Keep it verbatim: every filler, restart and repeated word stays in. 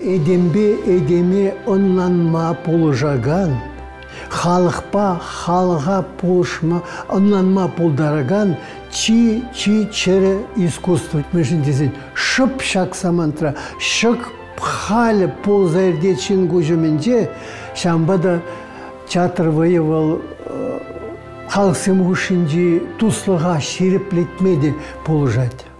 эдембе эдеме онланма полыжаган, халықпа халға полышма онланма полдараган, чи чи чере искусство. Межин дезен шып шак самантра, шык халі пол зайырдетшін көжіменде, шамбада театр воевал халық семгушинди туслыға шереплетмеде полыжать.